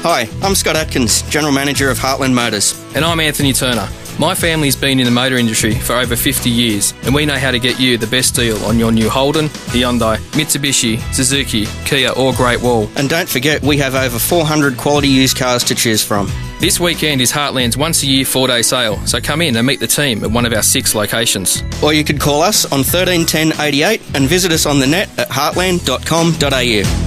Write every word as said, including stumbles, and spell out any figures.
Hi, I'm Scott Atkins, General Manager of Heartland Motors. And I'm Anthony Turner. My family's been in the motor industry for over fifty years, and we know how to get you the best deal on your new Holden, Hyundai, Mitsubishi, Suzuki, Kia or Great Wall. And don't forget, we have over four hundred quality used cars to choose from. This weekend is Heartland's once-a-year four-day sale, so come in and meet the team at one of our six locations. Or you could call us on thirteen ten eighty-eight and visit us on the net at heartland dot com dot a u.